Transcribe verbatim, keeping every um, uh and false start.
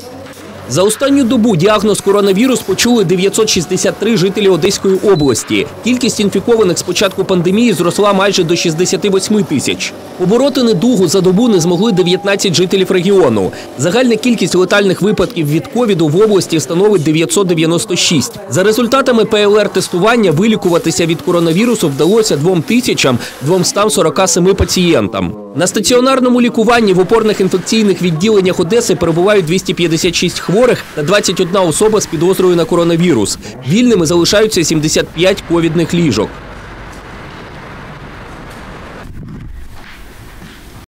За останню добу діагноз коронавірус почули дев'ятсот шістдесят три жителі Одеської області. Кількість інфікованих з початку пандемії зросла майже до шістдесяти восьми тисяч. Побороти недугу за добу не змогли дев'ятнадцять жителів регіону. Загальна кількість летальних випадків від ковіду в області становить дев'ятсот дев'яносто шість. За результатами пе ел ер-тестування вилікуватися від коронавірусу вдалося двом тисячам двомстам сорока семи пацієнтам. На стаціонарному лікуванні в опорних інфекційних відділеннях Одеси перебувають двісті п'ятдесят шість хворих та двадцять одна особа з підозрою на коронавірус. Вільними залишаються сімдесят п'ять ковідних ліжок.